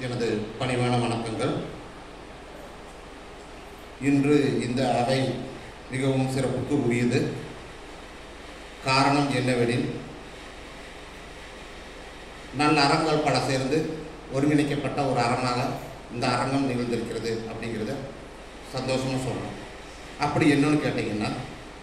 எனது பணிவான வணக்கங்கள். இன்று இந்த அவை மிகவும் சிறப்புக்கு உரியது. காரணம் என்னவெனில், நல்ல அறங்கள் பல சேர்ந்து ஒருங்கிணைக்கப்பட்ட ஒரு அறமாக இந்த அரங்கம் நிகழ்ந்திருக்கிறது அப்படிங்கிறத சந்தோஷமாக சொல்லணும். அப்படி என்னன்னு கேட்டிங்கன்னா,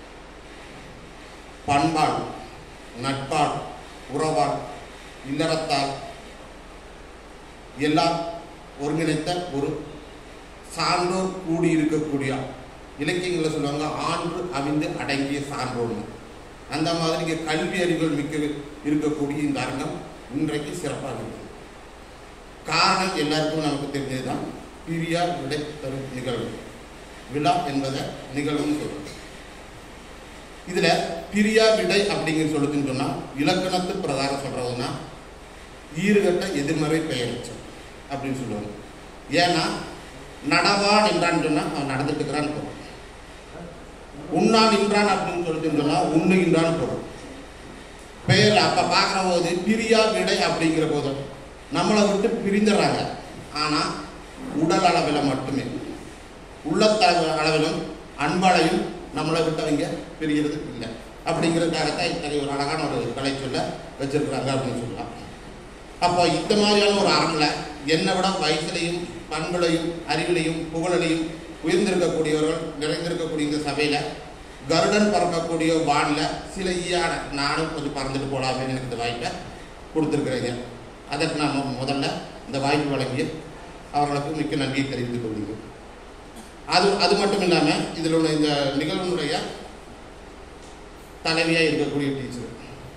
பண்பால், நட்பால், உறவால், இல்லறத்தால் எல்லாம் ஒருங்கிணைத்த ஒரு சான்றோர் கூடியிருக்கக்கூடிய, இலக்கியங்களில் சொல்லுவாங்க ஆன்று அவிந்து அடங்கிய சான்றோர்னு. அந்த மாதிரி இங்கே கல்வி அறிவுகள் மிக்க இருக்கக்கூடிய இந்த அரங்கம் இன்றைக்கு சிறப்பாக இருக்குது. காரணம் எல்லாருக்கும் நமக்கு தெரிஞ்சது தான், பிரியா விடை தரும் நிகழ்வு. விழா என்பதை நிகழ்வுன்னு சொல்கிறோம். இதில் பிரியா விடை அப்படிங்கிற சொல்லுதுன்னு சொன்னால், இலக்கணத்து பிரகாரம் சொல்கிறதுனா ஈறுகட்ட எதிர்மறை பெயரச்சம் அப்படின்னு சொல்லுவாங்க. ஏன்னா நடவான் என்றான்னு சொன்னால் அவன் நடந்துட்டு இருக்கிறான்னு போகிறோம். உண்ணான் என்றான் அப்படின்னு சொல்லிட்டு சொன்னால் உண்ணுகின்றான்னு போகிறோம். பெயர் அப்போ பார்க்குற போது பிரியா விடை அப்படிங்கிற போதும் நம்மளை விட்டு பிரிந்துடுறாங்க. ஆனால் உடல் அளவில் மட்டுமே, உள்ளத்த அளவிலும் அன்பளையும் நம்மளை விட்டு அவங்க பிரிகிறது இல்லை. அப்படிங்கிறதுக்காகத்தான் இத்தகைய ஒரு அழகான ஒரு கலை சொல்ல வச்சிருக்கிறாங்க அப்படின்னு சொல்லலாம். அப்போ இந்த மாதிரியான ஒரு அரங்கில் என்னை விட வயசுலையும் பண்புலையும் அறிவிலையும் புகழையும் உயர்ந்திருக்கக்கூடியவர்கள் நிறைந்திருக்கக்கூடிய இந்த சபையில் கருடன் பறக்கக்கூடிய வானில் சில நானும் கொஞ்சம் பறந்துட்டு போகலாமே எனக்கு இந்த வாய்ப்பை கொடுத்துருக்குறீங்க. அதற்கு நான் முதல்ல இந்த வாய்ப்பு வழங்கி அவர்களுக்கு மிக்க நன்றியை தெரிவித்துக் கொள்கிறேன். அது மட்டும் இல்லாமல் இதில் உள்ள இந்த நிகழ்வுடைய தலைவியாக இருக்கக்கூடிய டீச்சர்,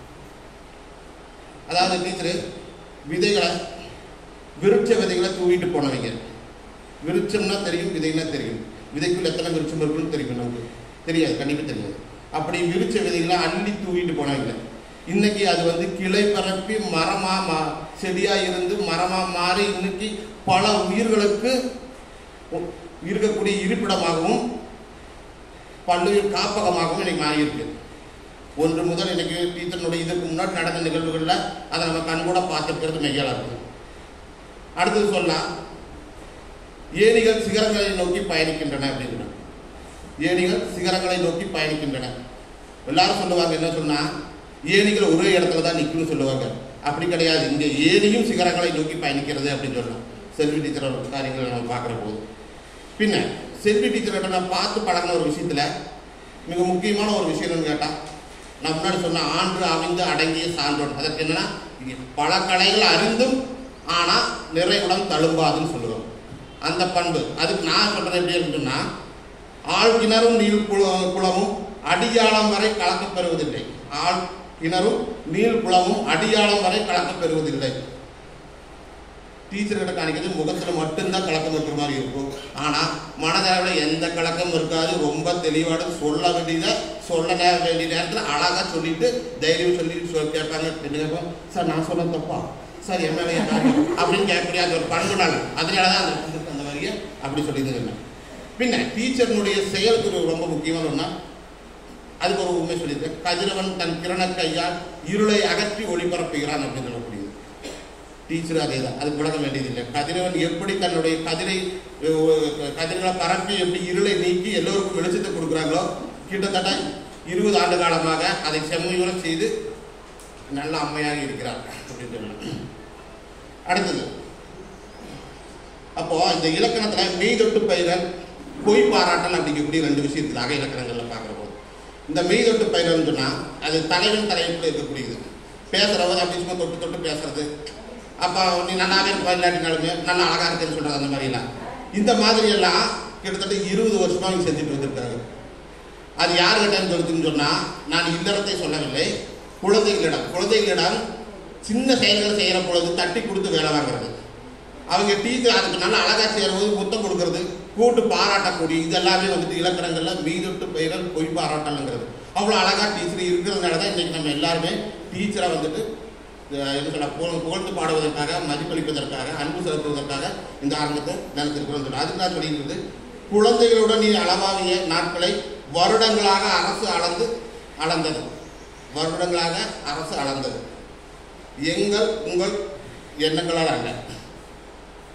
அதாவது டீச்சரு விதைகளை விருட்ச விதைகளை தூவிட்டு போனவங்க. விருட்சம்னா தெரியும், விதைன்னா தெரியும். விதைக்குள் எத்தனை விருட்சம் இருக்குன்னு தெரியும், நமக்கு தெரியாது, கண்டிப்பாக தெரியாது. அப்படி விருட்ச விதைகளை அள்ளி தூவிட்டு போனவங்க இன்னைக்கு அது கிளை பரப்பி மரமாக செடியாக இருந்து மரமாக மாறி இன்னைக்கு பல உயிர்களுக்கு இருக்கக்கூடிய இருப்பிடமாகவும் பல்லுயிர் காப்பகமாகவும் இன்னைக்கு மாறியிருக்கு. ஒன்று முதல் இன்னைக்கு டீச்சர்னுடைய இதுக்கு முன்னாடி நடந்த நிகழ்வுகளில் அதை நம்ம கண்கூட பார்த்துருக்கிறது மெய்யால இருக்கு. அடுத்தது சொன்னால், ஏணிகள் சிகரங்களை நோக்கி பயணிக்கின்றன அப்படிங்கிற. ஏணிகள் சிகரங்களை நோக்கி பயணிக்கின்றன. எல்லாரும் சொல்லுவாங்க, என்ன சொன்னால் ஏணிகள் ஒரே இடத்துல தான் நிற்கும்னு சொல்லுவாங்க. அப்படி கிடையாது, இங்கே ஏணியும் சிகரங்களை நோக்கி பயணிக்கிறது அப்படின்னு சொல்லலாம். செல்வி டீச்சரோட காரியங்களை நம்ம பார்க்குற போது, பின்ன செல்வி டீச்சர்கிட்ட நான் பார்த்து பழகின ஒரு விஷயத்தில் மிக முக்கியமான ஒரு விஷயம்னு கேட்டால், நான் முன்னாடி சொன்ன ஆன்று அவிந்து அடங்கிய சான்றோன். அதற்கு என்னன்னா, பல கலைகள் அறிந்தும் ஆனால் நிறைவுடன் தழும்பாதுன்னு சொல்லுவோம். அந்த பண்பு அதுக்கு நான் சொல்றது எப்படி இருக்குன்னா, ஆள் கிணறும் நீள் குளமும் அடியாளம் வரை கலக்கப் பெறுவதில்லை. ஆள் கிணறும் நீள் குளமும் அடியாளம் வரை கலக்கப் பெறுவதில்லை. டீச்சர்கிட்ட காணிக்கிறது முகத்தில் மட்டும்தான் கலக்கம் இருக்கிற மாதிரி இருக்கும். ஆனால் மனதளவில் எந்த கலக்கமும் இருக்காது. ரொம்ப தெளிவாக சொல்ல வேண்டியதை சொல்ல வேண்டிய நேரத்தில் அழகாக சொல்லிட்டு தைரியம் சொல்லி கேட்பாங்க. கேட்போம், சார் நான் சொன்ன தப்பா சார் என்ன அப்படின்னு கேட்கக்கூடிய அந்த ஒரு பண்புனால, அதனால தான் அந்த மாதிரியே அப்படி சொல்லியிருந்தேன். பின்ன டீச்சர்னுடைய செயலுக்கு ரொம்ப முக்கியமான ஒன்றா அதுக்கு ஒரு உண்மை சொல்லியிருக்கேன். கதிரவன் தன் கிரண கையால் இருளை அகற்றி ஒளிபரப்புகிறான் அப்படின்னு சொல்லக்கூடியது. டீச்சர் அதே தான், அதுக்கு விளக்க வேண்டியதில்லை. கதிரவன் எப்படி தன்னுடைய கதிர்களை பரப்பி எப்படி இருளை நீக்கி எல்லோருக்கும் வெளிச்சத்தை கொடுக்குறாங்களோ, கிட்டத்தட்ட 20 ஆண்டு காலமாக அதை செம்மையுற செய்து நல்ல அம்மையாக இருக்கிறார் அப்படின்னு சொல்லலாம். அடுத்தது, அப்போ இந்த இலக்கணத்தில் மெய்தொட்டு பயிரல், பொய் பாராட்டல் அப்படிங்கக்கூடிய 2 விஷயம் இருக்குது அக இலக்கணங்களில் பார்க்குற போது. இந்த மெய்தொட்டு பயிரல்னு சொன்னால் அது தலைவன் தலைப்புல இருக்கக்கூடியது. பேசுகிறவங்க அப்படி சும்மா தொட்டு தொட்டு பேசுறது, அப்போ நீ நல்லாவே இல்லாட்டினாலுமே நல்லா அழகாக இருக்குன்னு சொல்கிறது, அந்த மாதிரிலாம். இந்த மாதிரியெல்லாம் கிட்டத்தட்ட 20 வருஷமாக அவங்க செஞ்சுட்டு வந்திருக்காங்க. அது யாருக்கிட்டன்னு சொல்லுதுன்னு சொன்னால், நான் இல்லறத்தை சொல்லவில்லை, குழந்தைகளிடம் சின்ன செயல்களை செய்கிற பொழுது தட்டி கொடுத்து வேலை வாங்குறது. அவங்க டீச்சர் அதுக்கு நல்லா அழகாக செய்யும்போது முத்தம் கொடுக்கறது, கூட்டு பாராட்டக்கூடிய இதெல்லாமே இலக்கணங்களில் மெய்தொட்டு பயிரல், பொய் பாராட்டல்ங்கிறது. அவ்வளோ அழகாக டீச்சர் இருக்கிறதுனால தான் இன்றைக்கி நம்ம எல்லாருமே டீச்சரை என்ன சொல்ல புகழ்ந்து பாடுவதற்காக, மதிப்பளிப்பதற்காக, அன்பு செலுத்துவதற்காக இந்த ஆரம்பத்தை நினைச்சிருக்கிறோம். அதுக்கு நான் சொல்லியிருக்கிறது, குழந்தைகளுடன் நீ அளவாகிய நாட்களை வருடங்களாக அரசு அளந்தது. வருடங்களாக அரசு அளந்தது. உங்கள் எண்ணங்களால் அல்ல.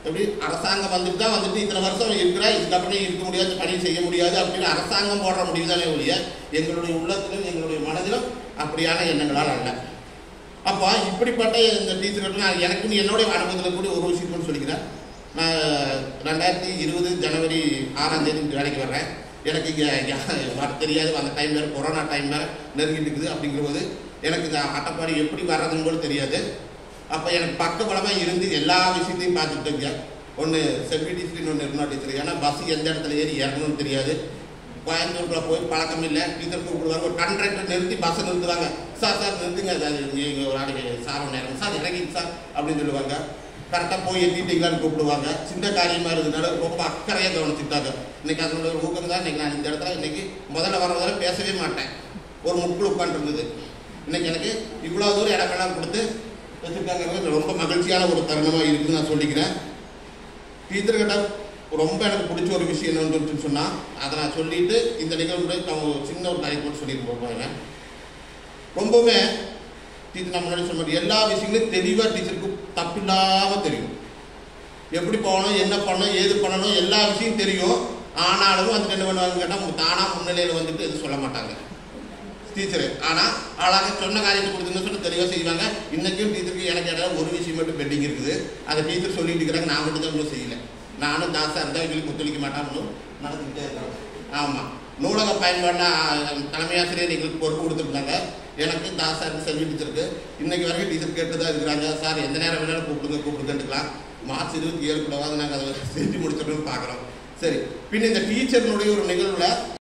எப்படி அரசாங்கம் வந்துட்டு இத்தனை வருஷம் இருக்கிறா, இதுக்கப்புறம் இருக்க முடியாது, பணி செய்ய முடியாது அப்படின்னு அரசாங்கம் போடுற முடிவு தானே ஒழிய எங்களுடைய உள்ளத்திலும் எங்களுடைய மனதிலும் அப்படியான எண்ணங்களால் அல்ல. அப்போ இப்படிப்பட்ட இந்த டீச்சர்கள் நான் எனக்குன்னு என்னுடைய அனுபவத்தில் கூட ஒரு விஷயம்னு சொல்லிக்கிறேன். நான் 2020 ஜனவரி 6ஆம் தேதி வேலைக்கு வர்றேன். எனக்கு இங்கே வர தெரியாது, அந்த டைம் வேறு கொரோனா டைம் வேறு நெருங்கிட்டு இருக்குது. அப்படிங்கிற போது எனக்கு இந்த அட்டப்பாடி எப்படி வர்றதுன்னு கூட தெரியாது. அப்போ எனக்கு பக்கபலமாக இருந்து எல்லா விஷயத்தையும் பார்த்துக்கிட்டேங்க. ஒன்று செல்ஃபி டீச்சர், ஒன்று நிர்மலா டீச்சர். ஏன்னா பஸ் எந்த இடத்துல ஏறி இறங்கணும்னு தெரியாது. கோயம்புத்தூரில் போய் பழக்கம் இல்லை. டீச்சர் கூப்பிடுவாங்க, ஒரு கண்ட்ராக்டர் நிறுத்தி பஸ்ஸை நிறுத்துவாங்க. சார் நிறுத்துங்க, நீங்கள் ஒரு நாளைக்கு சார் நேரம் சார் இறங்கிங்க சார் அப்படின்னு சொல்லுவாங்க. கரெக்டாக போய் எத்திட்டீங்களான்னு கூப்பிடுவாங்க. சின்ன காரியமாக இருந்ததுனால ரொம்ப அக்கறையாக கவனிச்சுட்டாங்க. இன்றைக்கி அதனோட ஒரு ஊக்கம் தான். இன்றைக்கி நான் இந்த இடத்துல இன்றைக்கி முதல்ல வர பேசவே மாட்டேன், ஒரு முக்குள் உட்காந்துருந்தது. இன்றைக்கி எனக்கு இவ்வளோ தூரம் இடமெல்லாம் கொடுத்து வச்சுருக்காங்க. ரொம்ப மகிழ்ச்சியான ஒரு தருணமாக இருக்குதுன்னு நான் சொல்லிக்கிறேன். டீச்சர்கிட்ட ரொம்ப எனக்கு பிடிச்ச ஒரு விஷயம் என்னன்னு சொன்னால் அதை நான் சொல்லிவிட்டு இந்த நிகழ்வுடைய சின்ன ஒரு தலைப்பு சொல்லிட்டு போகிறேன். ரொம்பவே டீச்சர் நான் முன்னாடி சொன்ன மாதிரி எல்லா விஷயங்களும் தெளிவாக டீச்சருக்கு தப்பில்லாமல் தெரியும். எப்படி போகணும், என்ன பண்ணணும், ஏது பண்ணணும், எல்லா விஷயம் தெரியும். ஆனாலும் அதுக்கு என்ன பண்ணுவாங்க கேட்டால் தானாக முன்னிலையில் வந்துட்டு எதுவும் சொல்ல மாட்டாங்க டீச்சரு. ஆனால் அழகாக சொன்ன காரியத்தை கொடுத்துன்னு சொல்லி தெளிவாக செய்வாங்க. இன்றைக்கும் டீச்சருக்கு எனக்கு இடம் ஒரு விஷயம் மட்டும் பெண்டிங் இருக்குது. அதை டீச்சர் சொல்லிட்டு இருக்கிறாங்க, நான் மட்டும் தான் இன்னும் செய்யலை. நானும் தாசாக இருந்தால் எங்களுக்கு ஒத்துழைக்க மாட்டான்னு நடந்துக்கிட்டே இருக்காங்க. ஆமாம், நூலக பயன்பாடுனா தலைமை ஆசிரியர் எங்களுக்கு பொறுப்பு கொடுத்துருந்தாங்க. எனக்கு தாசாருக்கு செல்வி டீச்சருக்கு இன்றைக்கி வரைக்கும் டீச்சர் கேட்டு தான் இருக்கிறாங்க. சார் எந்த நேரம் வேணாலும் கூப்பிடுங்கன்ட்டுக்கலாம். மார்ச் 27 கூடவாது நாங்கள் அதை செஞ்சு முடிச்சிடணும்னு பார்க்குறோம். சரி, பின் இந்த டீச்சர்னுடைய ஒரு நிகழ்வில்